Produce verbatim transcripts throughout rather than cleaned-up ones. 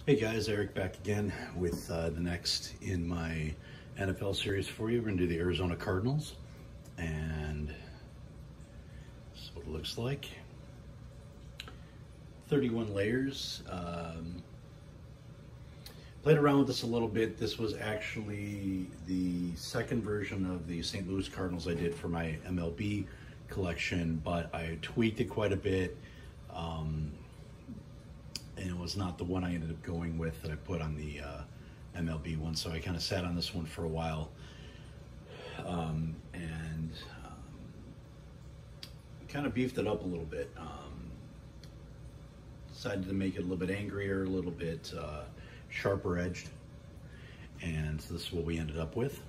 Hey guys, Eric back again with uh, the next in my N F L series for you. We're going to do the Arizona Cardinals, and this is what it looks like. thirty-one layers. Um, played around with this a little bit. This was actually the second version of the Saint Louis Cardinals I did for my M L B collection, but I tweaked it quite a bit. Um, and it was not the one I ended up going with that I put on the uh, M L B one, so I kind of sat on this one for a while, um, and um, kind of beefed it up a little bit. Um, decided to make it a little bit angrier, a little bit uh, sharper edged, and so this is what we ended up with.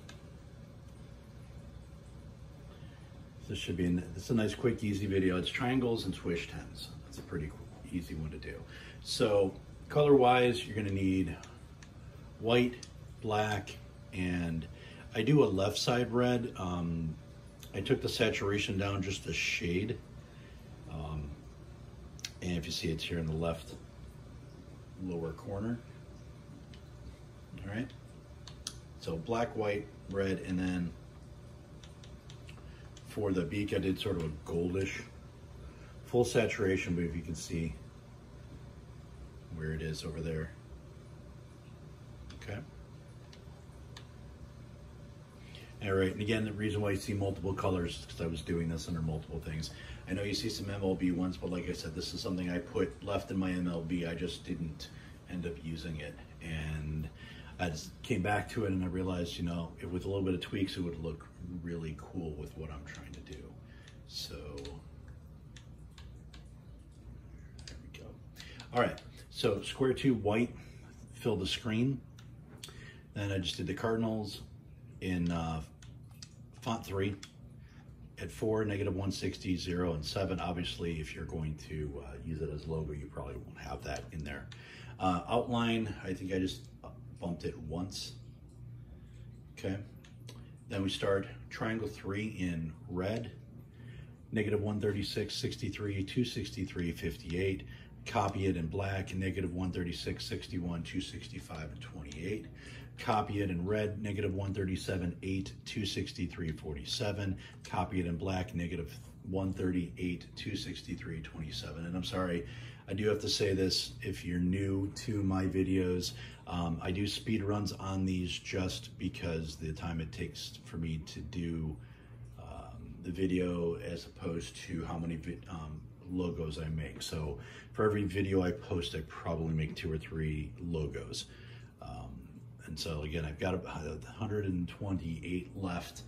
This should be, an, this is a nice, quick, easy video. It's triangles and swish tens. That's a pretty easy one to do. So color-wise, you're gonna need white, black, and I do a left side red. Um, I took the saturation down just a shade. Um, and if you see, it's here in the left lower corner. All right. So black, white, red, and then for the beak, I did sort of a goldish, full saturation, but if you can see where it is over there. Okay. All right, and again, the reason why you see multiple colors is because I was doing this under multiple things. I know you see some M L B ones, but like I said, this is something I put left in my M L B. I just didn't end up using it. And I just came back to it and I realized, you know, it, with a little bit of tweaks, it would look really cool with what I'm trying to do. So, there we go. All right, so square two white, fill the screen. Then I just did the Cardinals in uh, font three at four, negative one sixty, zero, and seven. Obviously, if you're going to uh, use it as logo, you probably won't have that in there. Uh, outline, I think I just bumped it once. Okay. Then we start triangle three in red, negative one thirty-six, sixty-three, two sixty-three, fifty-eight. Copy it in black, negative one thirty-six, sixty-one, two sixty-five, and twenty-eight. Copy it in red, negative one thirty-seven, eight, two sixty-three, forty-seven. Copy it in black, negative one thirty-eight, two sixty-three, twenty-seven. And I'm sorry, I do have to say this, if you're new to my videos, um, I do speed runs on these just because the time it takes for me to do um, the video as opposed to how many um, logos I make. So for every video I post, I probably make two or three logos. Um, and so again, I've got about one hundred twenty-eight left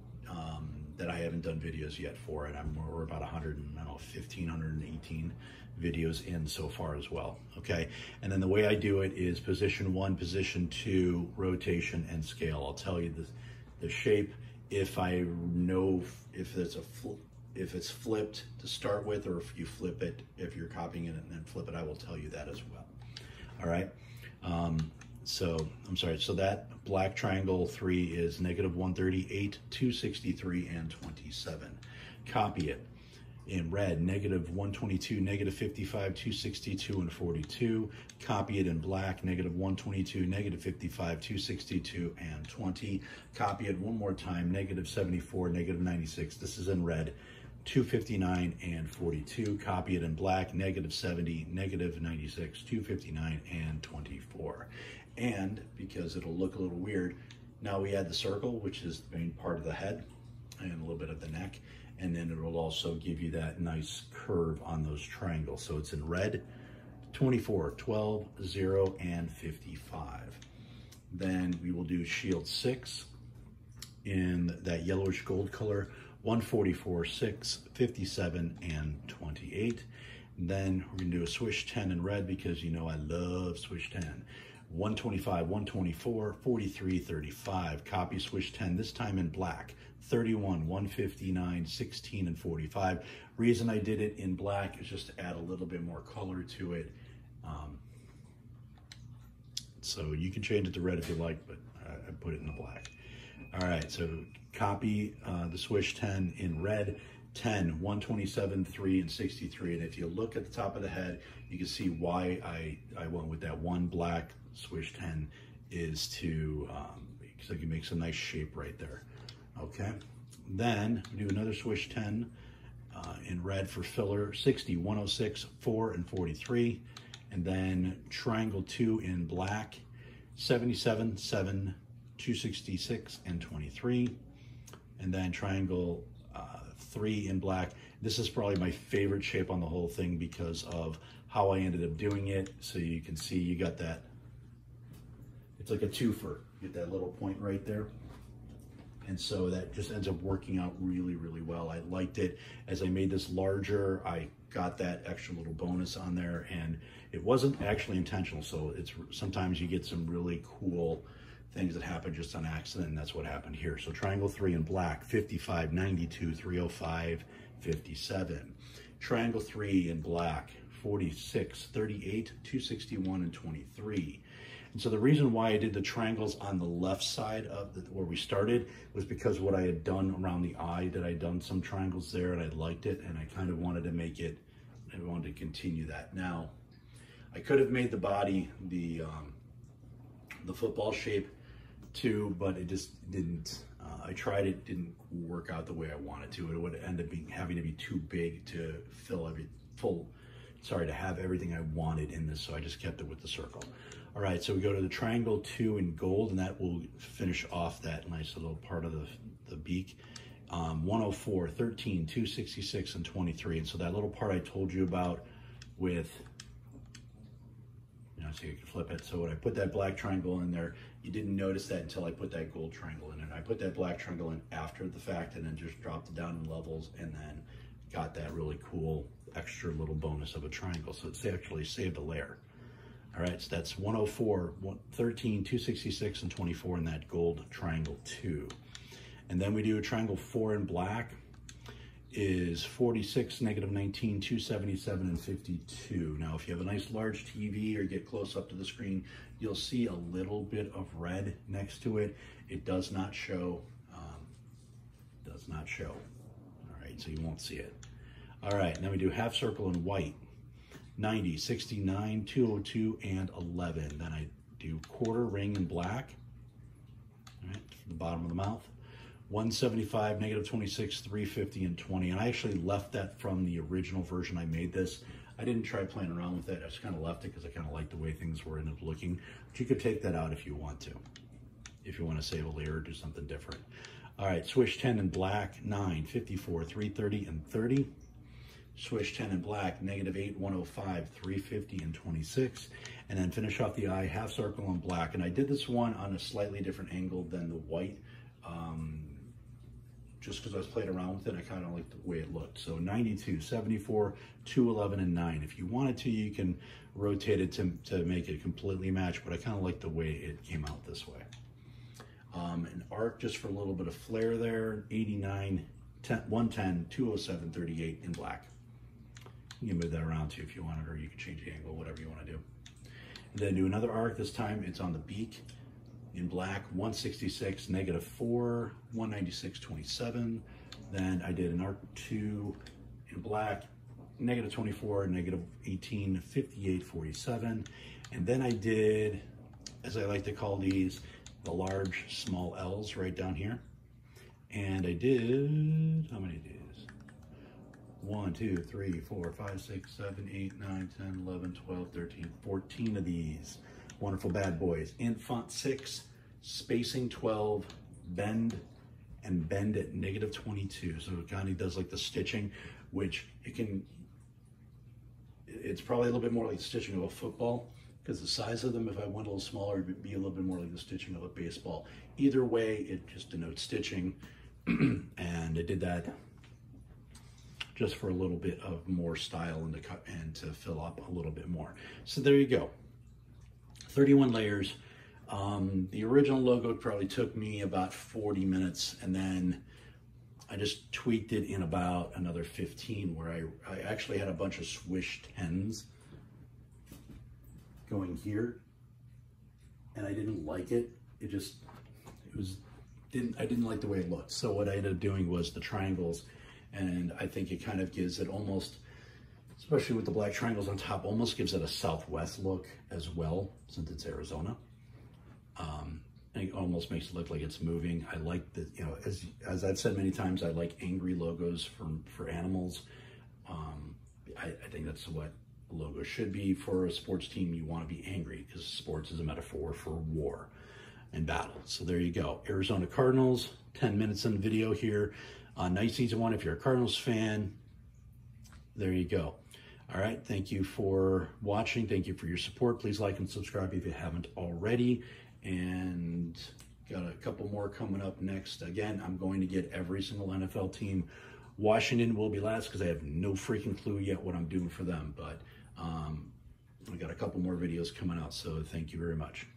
um, that I haven't done videos yet for, and I'm we're about one hundred, I don't know, fifteen, one hundred eighteen videos in so far as well. Okay, and then the way I do it is position one, position two, rotation, and scale. I'll tell you the the shape if I know if it's a fl if it's flipped to start with, or if you flip it, if you're copying it and then flip it, I will tell you that as well. All right. Um, so I'm sorry. So that black triangle three is negative one thirty-eight, two sixty-three, and twenty-seven. Copy it in red, negative one twenty-two, negative fifty-five, two sixty-two, and forty-two. Copy it in black, negative one twenty-two, negative fifty-five, two sixty-two, and twenty. Copy it one more time, negative seventy-four, negative ninety-six. This is in red, two fifty-nine, and forty-two. Copy it in black, negative seventy, negative ninety-six, two fifty-nine, and twenty-four. And because it'll look a little weird, now we add the circle, which is the main part of the head and a little bit of the neck. And then it will also give you that nice curve on those triangles. So it's in red, twenty-four, twelve, zero, and fifty-five. Then we will do shield six in that yellowish gold color, one forty-four, six, fifty-seven, and twenty-eight. And then we're gonna do a swish ten in red because you know I love swish ten. one twenty-five, one twenty-four, forty-three, thirty-five. Copy swish ten, this time in black, thirty-one, one fifty-nine, sixteen, and forty-five. Reason I did it in black is just to add a little bit more color to it. Um, so you can change it to red if you like, but I, I put it in the black. All right, so copy uh, the swish ten in red, ten, one twenty-seven, three, and sixty-three. And if you look at the top of the head, you can see why I, I went with that one black swish ten is to, um, because I can make some nice shape right there. Okay. Then we do another swish ten uh, in red for filler, sixty, one oh six, four, and forty-three. And then triangle two in black, seventy-seven, seven, two sixty-six, and twenty-three. And then triangle uh, three in black. This is probably my favorite shape on the whole thing because of how I ended up doing it. So you can see you got that, it's like a twofer. You get that little point right there. And so that just ends up working out really, really well. I liked it. As I made this larger, I got that extra little bonus on there, and it wasn't actually intentional. So it's sometimes you get some really cool things that happen just on accident, and that's what happened here. So triangle three in black, fifty-five, ninety-two, three oh five, fifty-seven. Triangle three in black, forty-six, thirty-eight, two sixty-one, and twenty-three. And so the reason why I did the triangles on the left side of the, where we started was because what I had done around the eye, that I'd done some triangles there and I liked it, and I kind of wanted to make it, I wanted to continue that. Now, I could have made the body the, um, the football shape too, but it just didn't, uh, I tried it, didn't work out the way I wanted to. It would end up being, having to be too big to fill every, full, sorry, to have everything I wanted in this, so I just kept it with the circle. All right, so we go to the triangle two in gold, and that will finish off that nice little part of the, the beak. Um, one oh four, thirteen, two sixty-six, and twenty-three. And so that little part I told you about with, you know, so you can flip it. So when I put that black triangle in there, you didn't notice that until I put that gold triangle in. And I put that black triangle in after the fact, and then just dropped it down in levels, and then got that really cool extra little bonus of a triangle. So it's actually saved a layer. All right, so that's one oh four, thirteen, two sixty-six, and twenty-four in that gold triangle two. And then we do a triangle four in black is forty-six, negative nineteen, two seventy-seven, and fifty-two. Now, if you have a nice large T V or get close up to the screen, you'll see a little bit of red next to it. It does not show, um, does not show. All right, so you won't see it. All right, now we do half circle in white. ninety, sixty-nine, two oh two, and eleven. Then I do quarter ring in black, all right, from the bottom of the mouth. one seventy-five, negative twenty-six, three fifty, and twenty. And I actually left that from the original version I made this. I didn't try playing around with it. I just kind of left it because I kind of liked the way things were ended up looking. But you could take that out if you want to, if you want to save a layer or do something different. All right, swish ten in black, nine, fifty-four, three thirty, and thirty. Swish ten in black, negative eight, one oh five, three fifty, and twenty-six. And then finish off the eye, half circle in black. And I did this one on a slightly different angle than the white, um, just because I was playing around with it. I kind of liked the way it looked. So ninety-two, seventy-four, two eleven, and nine. If you wanted to, you can rotate it to, to make it completely match, but I kind of like the way it came out this way. Um, an arc just for a little bit of flair there, eighty-nine, one ten, two oh seven, thirty-eight in black. You can move that around too if you want it, or you can change the angle, whatever you want to do. And then do another arc. This time it's on the beak in black, one sixty-six, negative four, one ninety-six, twenty-seven. Then I did an arc two in black, negative twenty-four, negative eighteen, fifty-eight, forty-seven. And then I did, as I like to call these, the large small L's right down here. And I did, how many days? one, two, three, four, five, six, seven, eight, nine, ten, eleven, twelve, thirteen, fourteen of these wonderful bad boys. In font six, spacing twelve, bend, and bend at negative twenty-two. So it kind of does like the stitching, which it can, it's probably a little bit more like the stitching of a football, because the size of them, if I went a little smaller, it would be a little bit more like the stitching of a baseball. Either way, it just denotes stitching, and I did that just for a little bit of more style and to cut and to fill up a little bit more. So there you go, thirty-one layers. Um, the original logo probably took me about forty minutes, and then I just tweaked it in about another fifteen, where I, I actually had a bunch of swish tens going here, and I didn't like it. It just, it was, didn't, I didn't like the way it looked. So what I ended up doing was the triangles And I think it kind of gives it almost, especially with the black triangles on top, almost gives it a Southwest look as well, since it's Arizona. Um, and it almost makes it look like it's moving. I like the, you know, as as I've said many times, I like angry logos for, for animals. Um, I, I think that's what a logo should be for a sports team. You want to be angry because sports is a metaphor for war and battle. So there you go. Arizona Cardinals, ten minutes in the video here. Uh, nice season one if you're a Cardinals fan. There you go. All right, thank you for watching. Thank you for your support. Please like and subscribe if you haven't already. And got a couple more coming up next. Again, I'm going to get every single N F L team. Washington will be last because I have no freaking clue yet what I'm doing for them. But um, we got a couple more videos coming out, so thank you very much.